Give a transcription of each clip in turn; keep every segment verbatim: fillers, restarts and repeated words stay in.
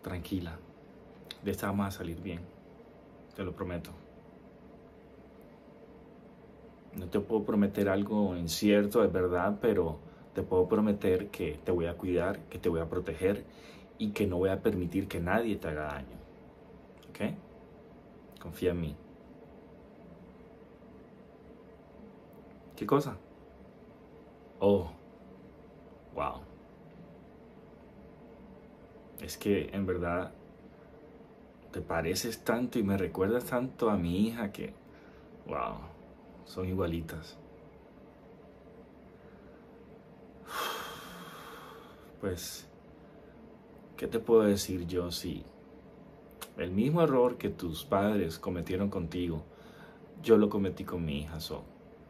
tranquila, de esta vamos a salir bien, te lo prometo. No te puedo prometer algo incierto, es verdad, pero te puedo prometer que te voy a cuidar, que te voy a proteger y que no voy a permitir que nadie te haga daño. ¿Ok? Confía en mí. ¿Qué cosa? Oh, wow. Es que en verdad te pareces tanto y me recuerdas tanto a mi hija que, wow, son igualitas. Pues, ¿qué te puedo decir yo si el mismo error que tus padres cometieron contigo, yo lo cometí con mi hija? So,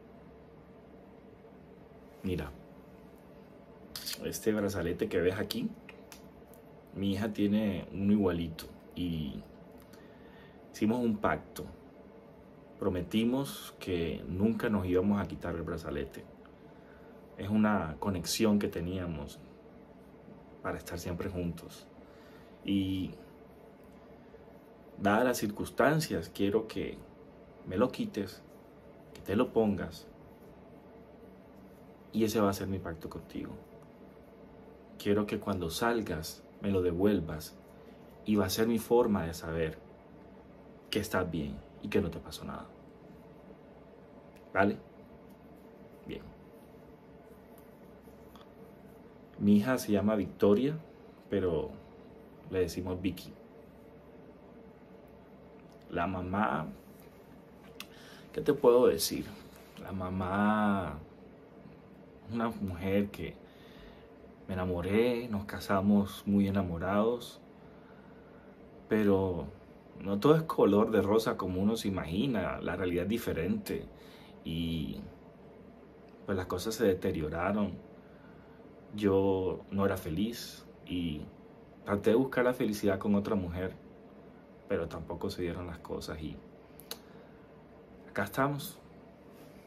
mira, este brazalete que ves aquí, mi hija tiene uno igualito y hicimos un pacto. Prometimos que nunca nos íbamos a quitar el brazalete. Es una conexión que teníamos para estar siempre juntos. Y dadas las circunstancias, quiero que me lo quites, que te lo pongas. Y ese va a ser mi pacto contigo. Quiero que cuando salgas me lo devuelvas. Y va a ser mi forma de saber que estás bien y que no te pasó nada. ¿Vale? Bien. Mi hija se llama Victoria, pero le decimos Vicky. La mamá, ¿qué te puedo decir? La mamá, una mujer que me enamoré, nos casamos muy enamorados, pero no todo es color de rosa como uno se imagina, la realidad es diferente y pues las cosas se deterioraron. Yo no era feliz y traté de buscar la felicidad con otra mujer, pero tampoco se dieron las cosas y acá estamos.